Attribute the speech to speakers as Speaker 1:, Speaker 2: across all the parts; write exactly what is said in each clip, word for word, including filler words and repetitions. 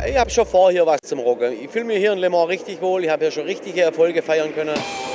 Speaker 1: Ich habe schon vor, hier was zum Rocken. Ich fühle mich hier in Le Mans richtig wohl. Ich habe hier schon richtige Erfolge feiern können.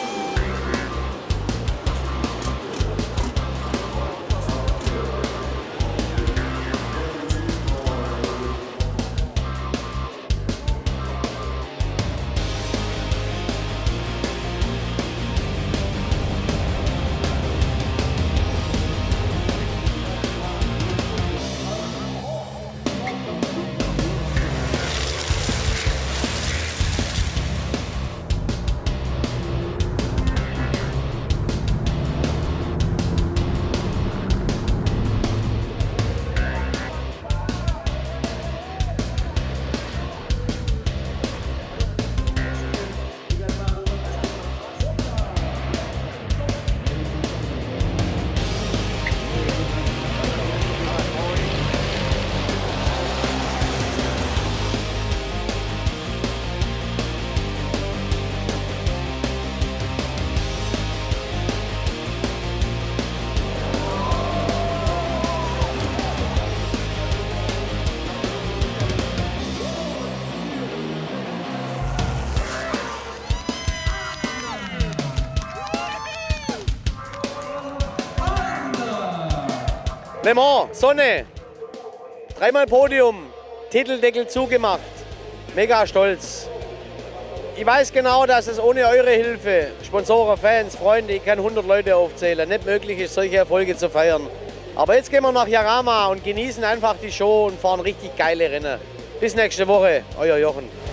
Speaker 1: Le Mans, Sonne, dreimal Podium, Titeldeckel zugemacht, mega stolz. Ich weiß genau, dass es ohne eure Hilfe, Sponsoren, Fans, Freunde, ich kann hundert Leute aufzählen, nicht möglich ist, solche Erfolge zu feiern. Aber jetzt gehen wir nach Jarama und genießen einfach die Show und fahren richtig geile Rennen. Bis nächste Woche, euer Jochen.